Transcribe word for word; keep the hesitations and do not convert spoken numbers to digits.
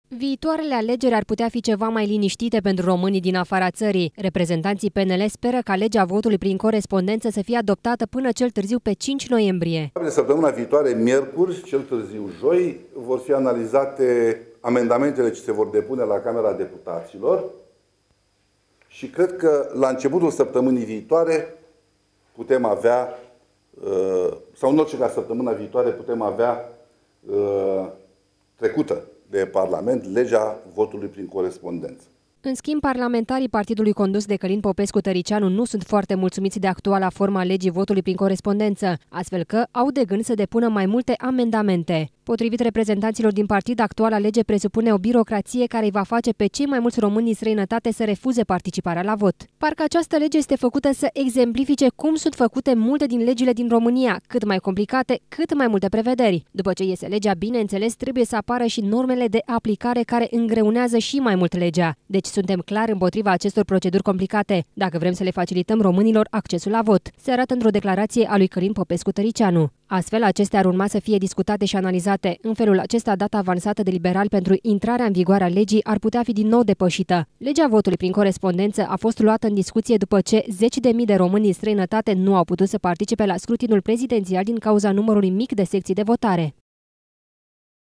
Viitoarele alegeri ar putea fi ceva mai liniștite pentru românii din afara țării. Reprezentanții P N L speră ca legea votului prin corespondență să fie adoptată până cel târziu pe cinci noiembrie. De săptămâna viitoare, miercuri, cel târziu joi, vor fi analizate amendamentele ce se vor depune la Camera Deputaților și cred că la începutul săptămânii viitoare putem avea, sau în orice caz săptămâna viitoare putem avea trecută de Parlament legea votului prin corespondență. În schimb, parlamentarii partidului condus de Călin Popescu-Tăriceanu nu sunt foarte mulțumiți de actuala formă a legii votului prin corespondență, astfel că au de gând să depună mai multe amendamente. Potrivit reprezentanților din partid, actuala lege presupune o birocrație care îi va face pe cei mai mulți români din străinătate să refuze participarea la vot. Parcă această lege este făcută să exemplifice cum sunt făcute multe din legile din România, cât mai complicate, cât mai multe prevederi. După ce iese legea, bineînțeles, trebuie să apară și normele de aplicare care îngreunează și mai mult legea. Deci suntem clar împotriva acestor proceduri complicate, dacă vrem să le facilităm românilor accesul la vot, se arată într-o declarație a lui Călin Popescu-Tăriceanu. Astfel, acestea ar urma să fie discutate și analizate. În felul acesta, data avansată de liberali pentru intrarea în vigoare a legii ar putea fi din nou depășită. Legea votului prin corespondență a fost luată în discuție după ce zeci de mii de români din străinătate nu au putut să participe la scrutinul prezidențial din cauza numărului mic de secții de votare.